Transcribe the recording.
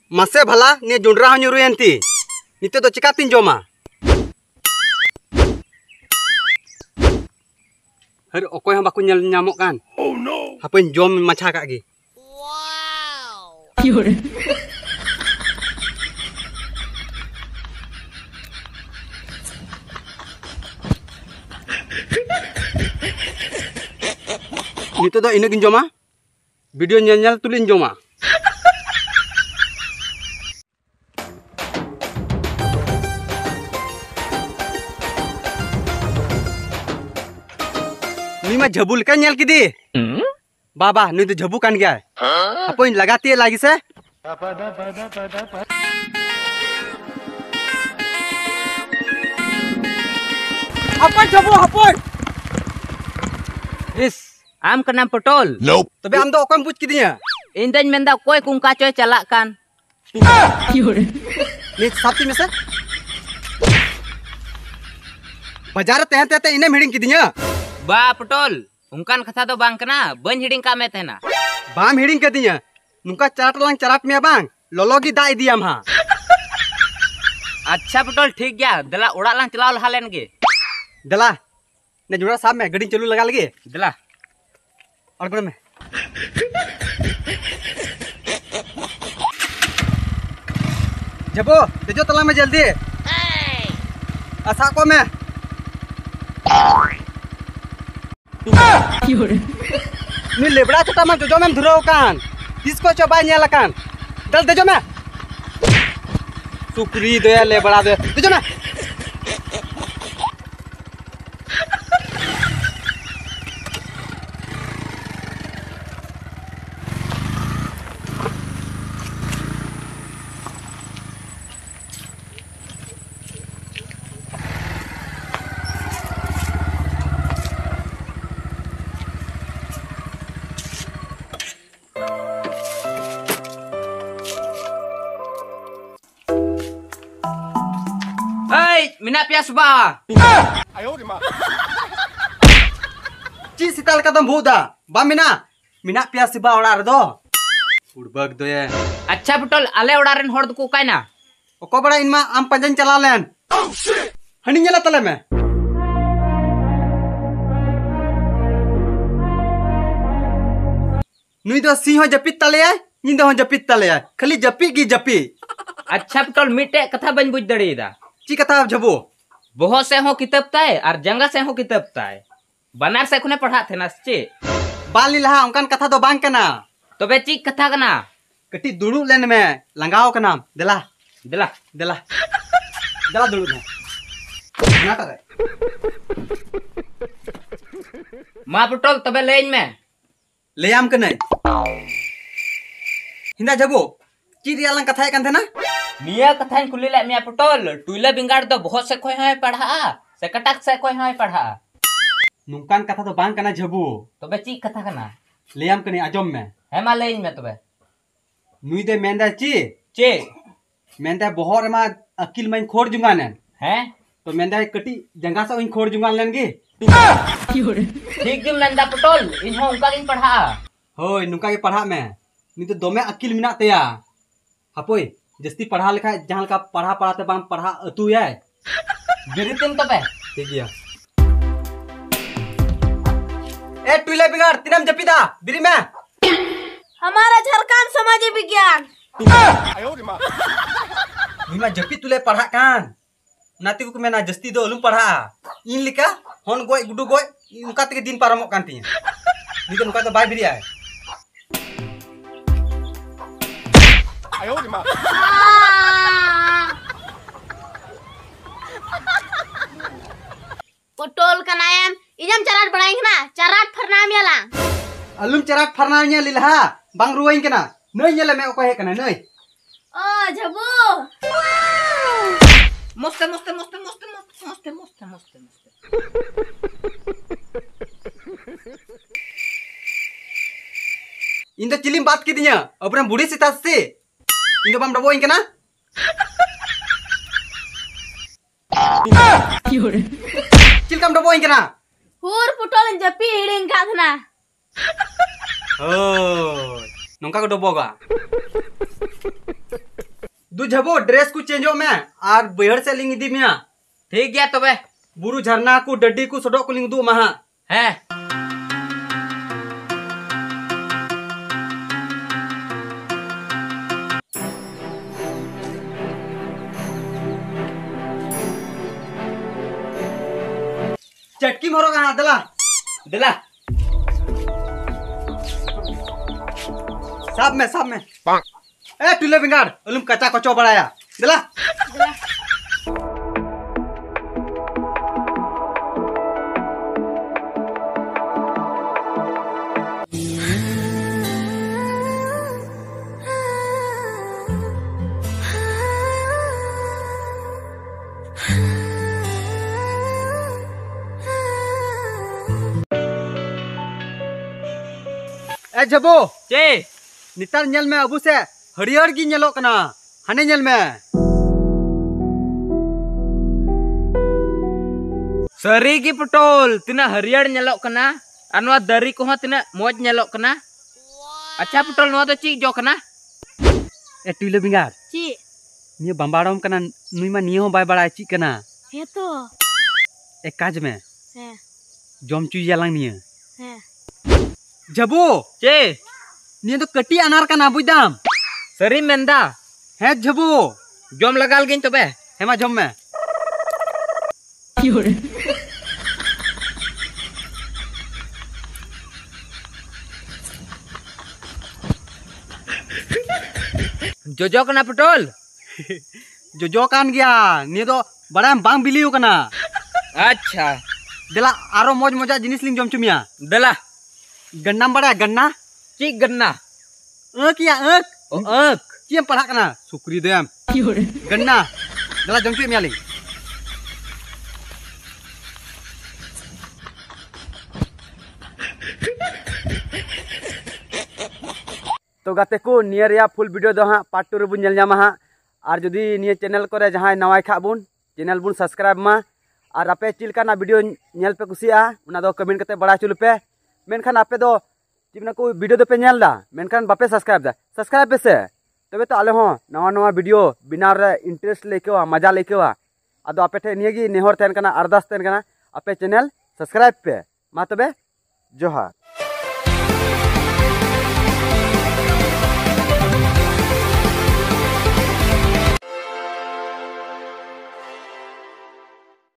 Mase bhala ni jundra hon nyuruyanti. Nito do cikatin joma. Har okoy hon baku nyel nyamuk kan. Oh no. Hapain jom macha kak gi. Wow. Nito do inagin joma. Video nyel tulin joma. Ni mah jabul kan nyel kidi. Baba, ni tu jabu kan gaya. Apa ini lagati है lagi से? Apa jabu apa? Is, am kena potol. Nope. Tapi am do okam puch kidinya. Indan menda koi kungka coy calak kan. Ni sabti में से? बाजार तहते इन्हें meeting किदिया बा पटोल उनकान कथा तो बांग कना बन हिडिंग का में तेना बाम हिडिंग किदिया नुका चाट लांग चराप में बांग लोलोगी दा इदियाम हा अच्छा पटोल ठीक गया दला उड़ा लांग चलाओ लहालेन गे दला ने जुड़ा साहब में गड़ी चलू लगा लगे दला और बड़े में जबो तेजो तला में जल्दी असा को में नी लेबड़ा चटा में जो में धुरो कान किसको चबा न्याला कान दल तेजो में सुकरी दे लेबड़ा दे तेजो में Minat pias ba? Ayo di ma. ची सिताल का दम भूदा बा मिना पिया सिबा ओड़ा दो उड़बग दो ये अच्छा पटोल आले उड़ारन होड़ को कायना ओको बड़ा इनमा आम पंजन चला लेन हनी ñela तले में नुई दो सी हो जपित तले है निंदा हो जपित तले है खाली जपी की जपी अच्छा पटोल मिटे कथा बन बुझ दड़ेदा ची कथा जबो बहुत से हो किताब ताय और जंगा से हो किताब ताय बनार से खुने पढ़ा थे ना चे बाली लहा उनकान कथा दो बांग कना तो बे ची कथा कना कटी दुड़ू लेन में लंगाओ का नाम दिला दिला दिला दिला दुड़ू में ना करे मा पटोल तबे लेन में ले आम कने हिंदा जबो ची रियाला कथा है कंथे ना मिया कथा कुली ले मिया पटोल टुइला बिंगाड़ तो बहुत से कोई है पढ़ा से कटक से कोई है पढ़ा नुकान कथा तो बांग कना जबो तो बे ची कथा कना ले आम कने आजम में है मा लेन में तबे नुई दे मेंदा ची चे मेंदा बोहर मा अकिल में खोर जुंगान हैं तो मेंदा कटी जंगा से इन खोर जुंगान लेन गे ठीक जिम नंदा पटोल इन हो उनका इन पढ़ा होय नुका के पढ़ा में नी तो दोमे अकिल मिना तया हपोय जस्ती पढ़ा लिखा जहां का पढ़ा पढ़ाते बांग पढ़ा अतु है बिरितिम तबे ठीक गया ए टुइले बिगाड़ तिनम जपीदा बिरी में हमारा झारखंड समाज विज्ञान Ayo di ma. निमा जपी तुले पढ़ा कान नाती को मेना जस्ती दो अलुम पढ़ा इन लिका होन गोय गुडू गोय उनका तक दिन पारमोक कान तिया नी तो उनका तो बाय बिरी आए Ayo di ma. पटोल का नाम इजम चराट बढ़ाएंगे ना चराट फरनाम याला अलुम चराक फरना nya लिलहा बांग रुवाइन केना नय nyele me oko he kana नय ओ झबू मस्त मस्त मस्त मस्त मस्त मस्त मस्त मस्त इन तो चिलिम बात की दिया अपने बूढ़ी सीता से इन तो बम डबो इन केना चिल कम डबो इन केना हुर पटोल जपी हिडिंग का थना ओ नongka ko dobo ga दु झबो ड्रेस को चेंजो में और बहर से लिंग इदी मिया ठीक गया तबे बुरु झरना को डड्डी को सडक को लिंग दु महा हैं चटकी मरो कहां दला दिला साब में ए टुले बिंगार अलुम कच्चा कचो बड़ाया दला ए जबो चे नितार नेल में अबू से हरियर गी नेलो कना हाने नेल में सरी की पटोल तना हरियर नेलोक कना अनवा दरी को तना मौज नेलोक कना अच्छा पटोल नवा तो ची जो कना ए टुले बिंगार ची नियो बम्बाड़म कना नुई मा नियो बाय बड़ा ची कना हे तो ए काज में हे जम चुई यालांग नियो हे जबो चे नियो तो कटी अनार कना बुदाम सरी मेंदा है जबो जम लगाल गिन तबे हेमा जम में जोजो कना पटोल जो कान गया नियो तो बड़ा बांग बिलियो कना अच्छा देला आरो मौज मजा जिनिस लिंग जम चुमिया दला गन्ना बड़ा गन्ना ची गन्ना या अंक चियम पढ़ा कना सुक्री देम गन्ना दला जम चुमिया लिंग तो गाते को नियर या फुल वीडियो दो हाँ पार्ट 2 रे बुन नेल हाँ और जदि निये चैनल करे जहाँ नवाय खा बुन चैनल बुन सब्सक्राइब मा और आपे चिलकाना वीडियो नेल पे कुसिया उना दो कमेंट करते बड़ा चुल पे मेनखान आपे दो चिमना को वीडियो दो पे नेल दा मेनखान बापे सब्सक्राइब पे से तबे तो आले हो नवा नवा वीडियो बिना रे इंटरेस्ट लेके मजा लेके आदो आपे ठे निये गी नेहर तहन कना अरदास तहन कना आपे चैनल सब्सक्राइब पे मा तबे जोहार।